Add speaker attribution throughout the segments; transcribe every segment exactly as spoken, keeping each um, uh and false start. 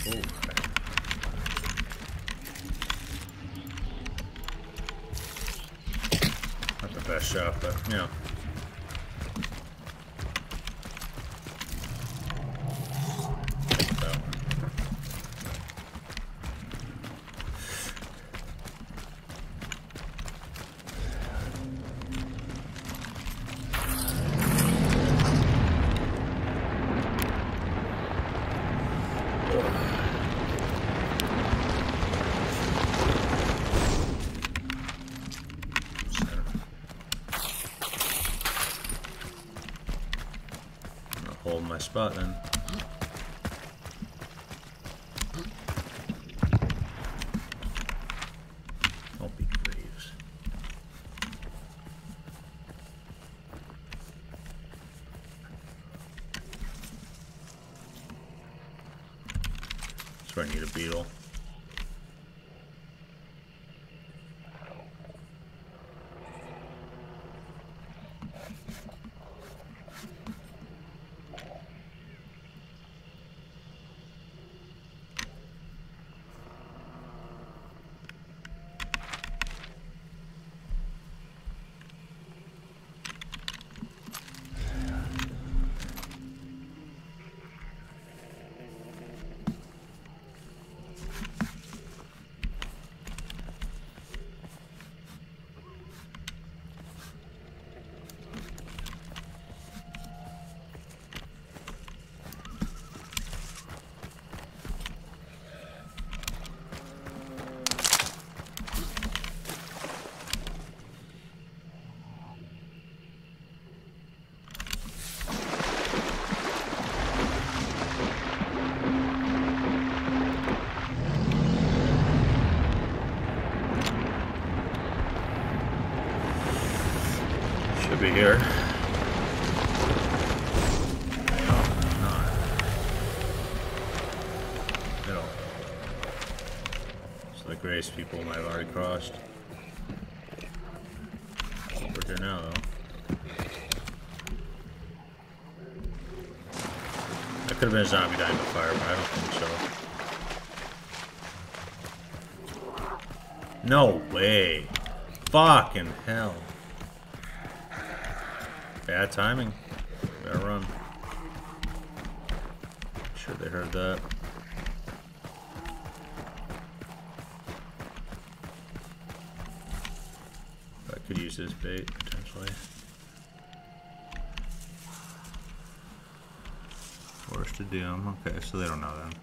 Speaker 1: Ooh. Not the best shot, but you know. Hold my spot then. Don't be graves. That's where I need a beetle. Should be here. No, not. No. So the Grace people might have already crossed. We're here now, though. That could have been a zombie dying in the fire, but I don't think so. No way. Fucking hell. Bad timing. Better run. I'm sure they heard that. I could use this bait potentially. Forced to doom. Okay, so they don't know then.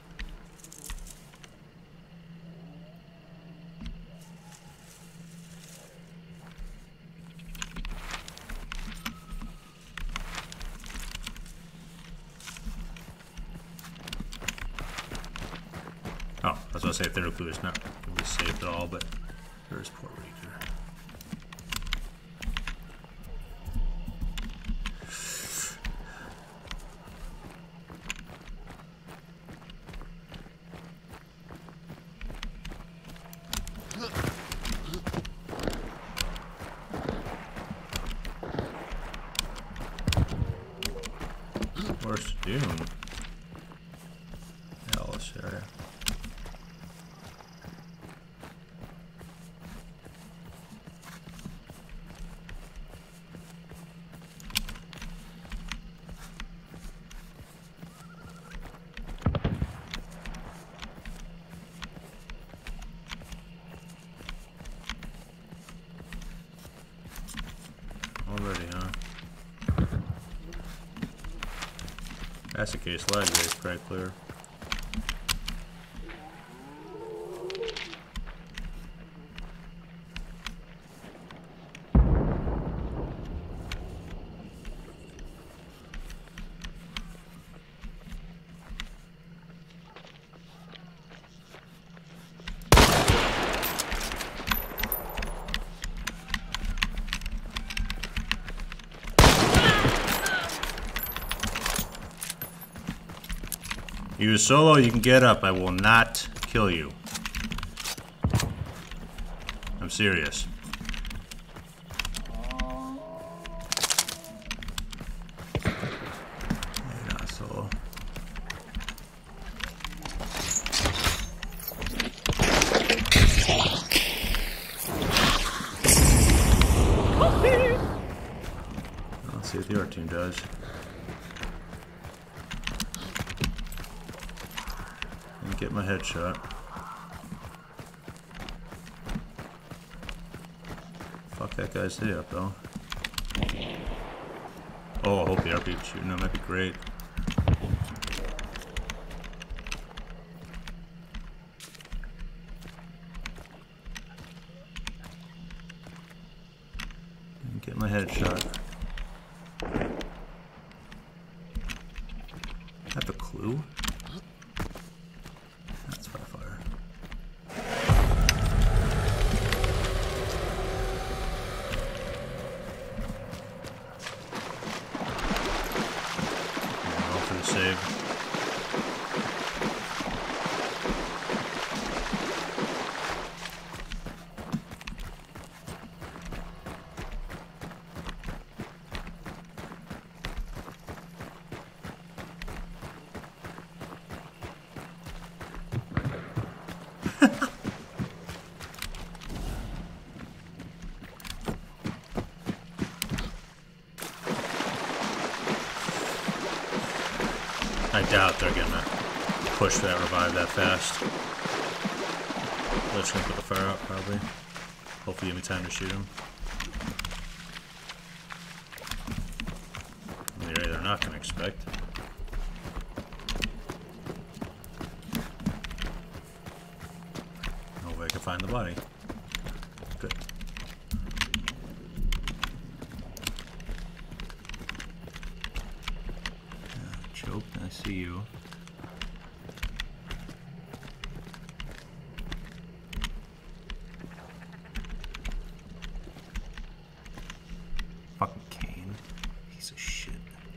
Speaker 1: Oh, I was going to say third clue is not going to be safe at all, but there's Puerto Rico. Where's Doom? Hell, this area. Already, huh? That's the case. Lag is quite clear. You solo, you can get up. I will not kill you. I'm serious. You're not solo. team does. And get my headshot. Fuck that guy's day up though. Oh, I hope the R P is shooting. That might be great. And get my headshot. Have a clue? That's by fire. All for the save. I doubt they're gonna push that revive that fast. They're just gonna put the fire out probably. Hopefully give me time to shoot him. They're either not gonna expect. No way I can find the body. Good. Choke, I see you. Fucking Kane. Piece of shit.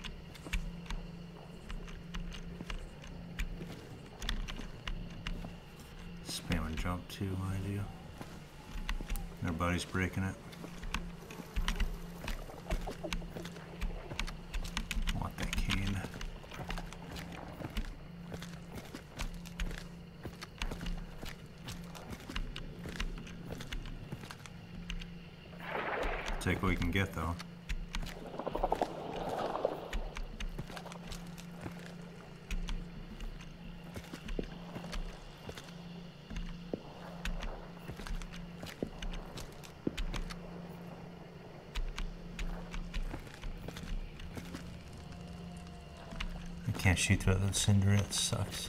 Speaker 1: Spam and jump too, mind you. Their buddy's breaking it. Want that Kane. Take what we can get though. I can't shoot through the cinder, it sucks.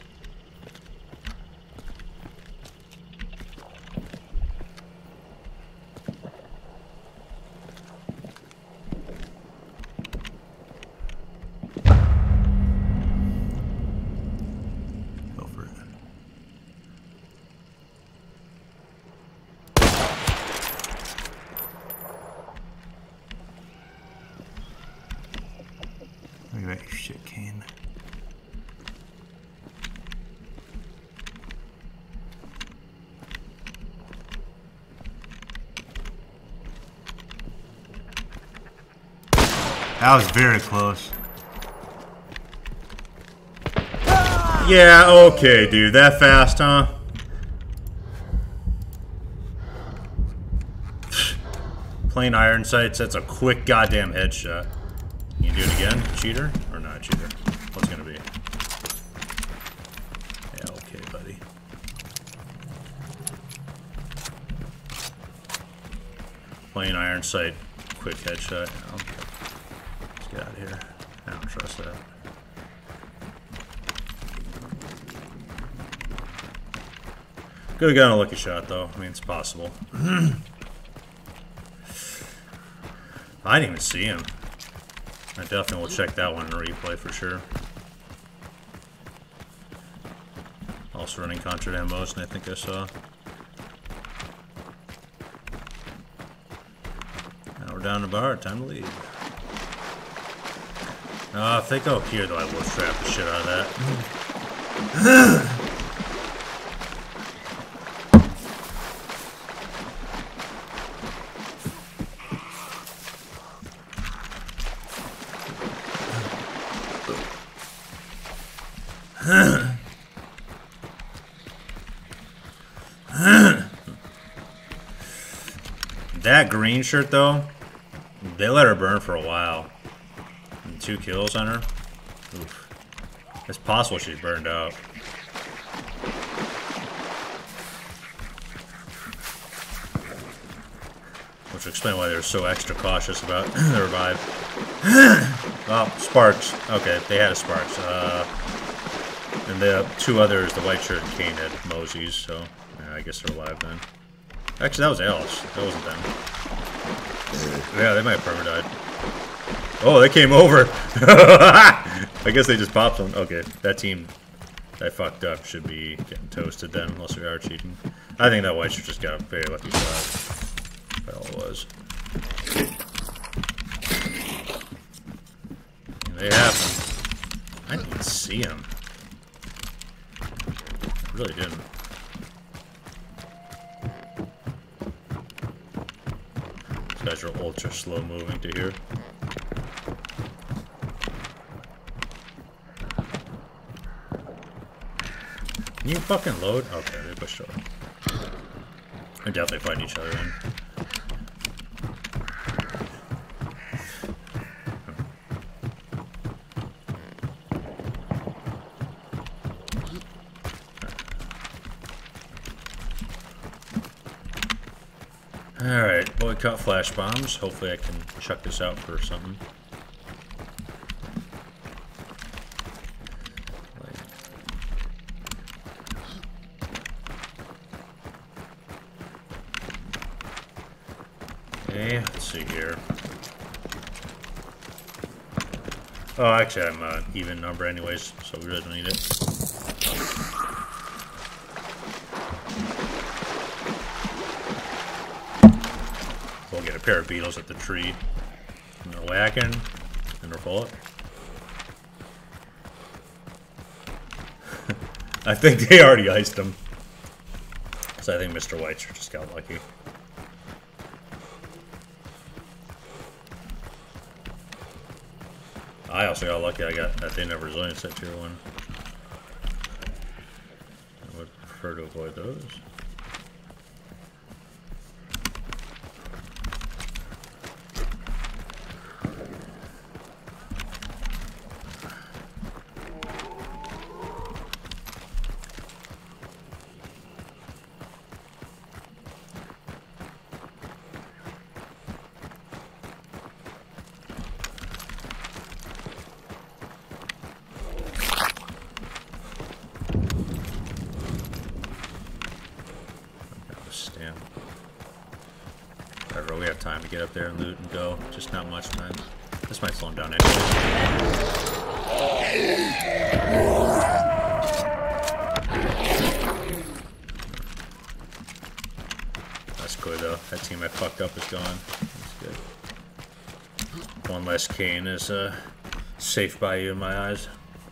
Speaker 1: Go for it. Look at that shit, Kane. That was very close. Yeah, okay, dude. That fast, huh? Plain iron sights, that's a quick goddamn headshot. You do it again? Cheater? Or not cheater? What's it gonna be? Yeah, okay, buddy. Plain iron sight, quick headshot. Okay. Get out of here. I don't trust that. Could have gotten a lucky shot though. I mean, it's possible. I didn't even see him. I definitely will check that one in a replay for sure. Also running contra ambos, and I think I saw. Now we're down the bar. Time to leave. Uh, if they go up here, though, I will trap the shit out of that. That green shirt, though, they let her burn for a while. two kills on her. Oof. It's possible she's burned out. Which will explain why they're so extra cautious about the revive. Oh, Sparks. Okay, they had a Sparks. Uh, and the two others, the white shirt and Kane, had Mosey's, so yeah, I guess they're alive then. Actually, that was Alice. That wasn't them. Yeah, they might have perma died. Oh, they came over! I guess they just popped them. Okay, that team that fucked up should be getting toasted then, unless we are cheating. I think that white shirt just got a very lucky shot. That's all it was. They happened. I didn't even see him. I really didn't. These guys are ultra slow moving to here. Can you fucking load? Okay, they pushed over. They're definitely fighting each other in. Alright, boycott flash bombs. Hopefully I can chuck this out for something. Okay, let's see here. Oh, actually I'm an even number anyways, so we really don't need it. We'll get a pair of beetles at the tree. And they're whacking, and they're full. I think they already iced them. So I think Mister White just got lucky. I also got lucky I got that they never resilience at tier one. I would prefer to avoid those. Whatever, we have time to get up there and loot and go. Just not much time. This might slow him down anyway. That's good though. That team I fucked up is gone. That's good. One less Kane is uh, safe by you in my eyes.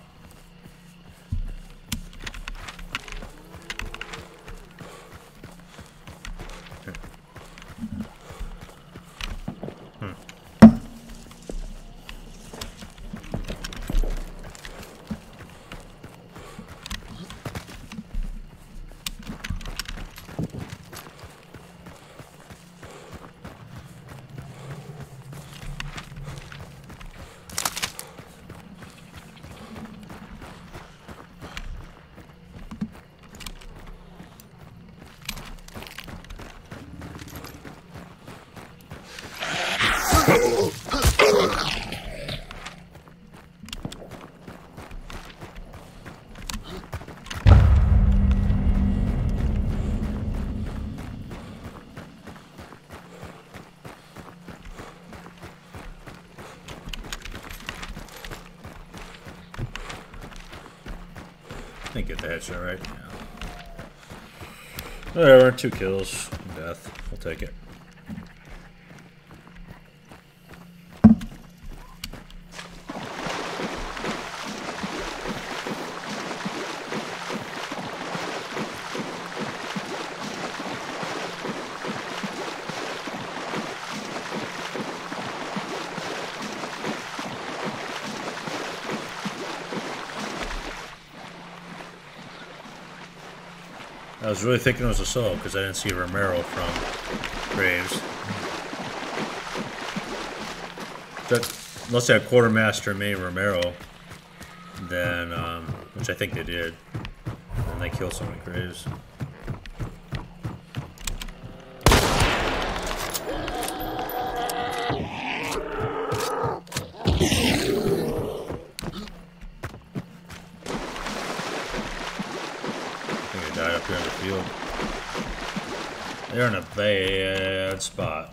Speaker 1: I think get the headshot right. Yeah. Whatever, two kills, death. We'll take it. I was really thinking it was a solo because I didn't see Romero from Graves. That unless they had Quartermaster May Romero, then, um, which I think they did, then they killed so many Graves. I think they died up here in the field. They're in a bad spot.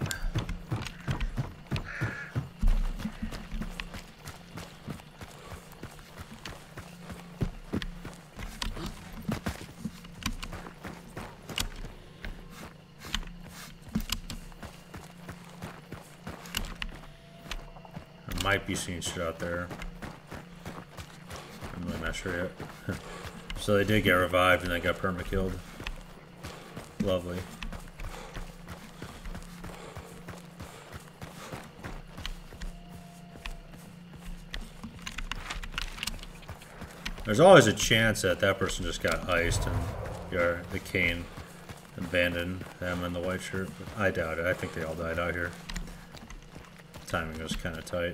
Speaker 1: Might be seeing shit out there. I'm really not sure yet. So they did get revived and they got perma-killed. Lovely. There's always a chance that that person just got iced and or the Kane abandoned them in the white shirt, but I doubt it. I think they all died out here. Timing was kind of tight.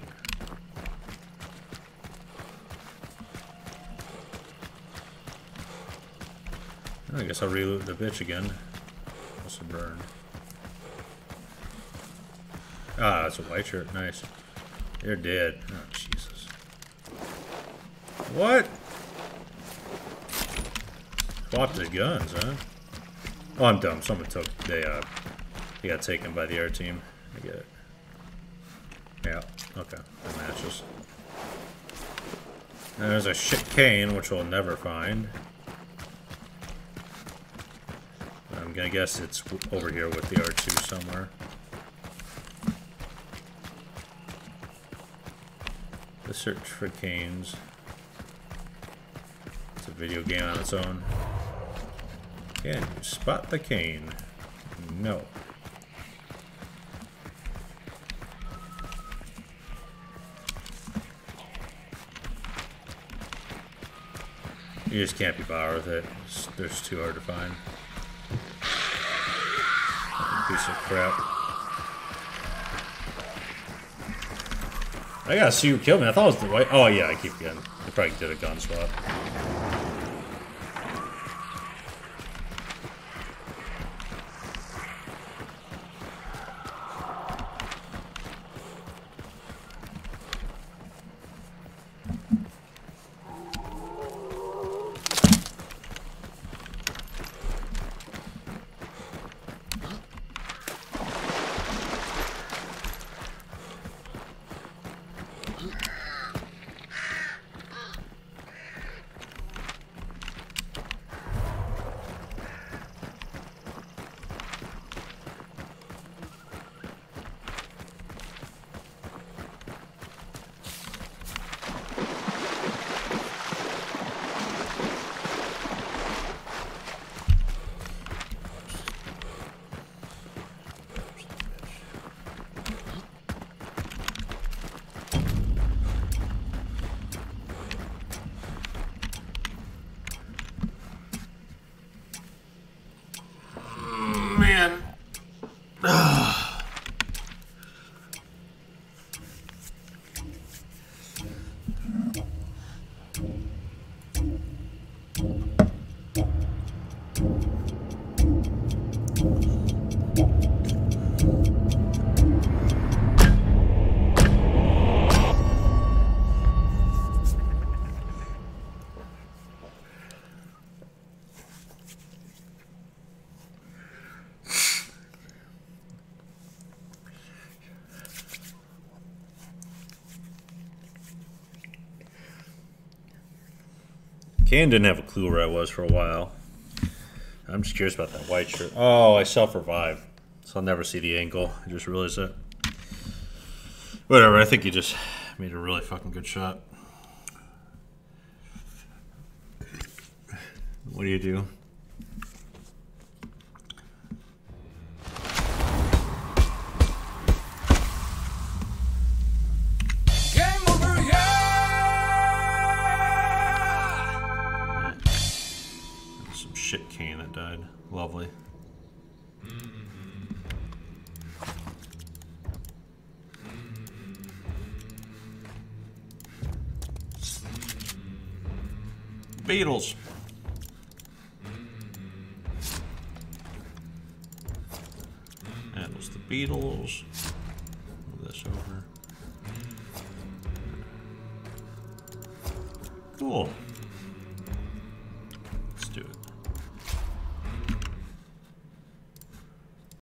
Speaker 1: I guess I'll reloot the bitch again. Must have burned. Ah, that's a white shirt. Nice. They're dead. Oh, Jesus. What? Swapped the guns, huh? Oh, I'm dumb. Someone took... They, uh... He got taken by the air team. I get it. Yeah. Okay. That matches. And there's a shit cane, which we'll never find. I'm gonna guess it's over here with the R two somewhere. The search for canes. It's a video game on its own. Can you spot the cane? No. You just can't be bothered with it. It's, they're just too hard to find. Piece of crap. I gotta see who killed me. I thought it was the white. Oh yeah, I keep getting. They probably did a gun swap. Man. Kane didn't have a clue where I was for a while. I'm just curious about that white shirt. Oh, I self-revived. So I'll never see the angle. I just realized that. Whatever, I think he just made a really fucking good shot. What do you do? Shit cane that died. Lovely. Beetles. Handles the beetles. Move this over. Cool.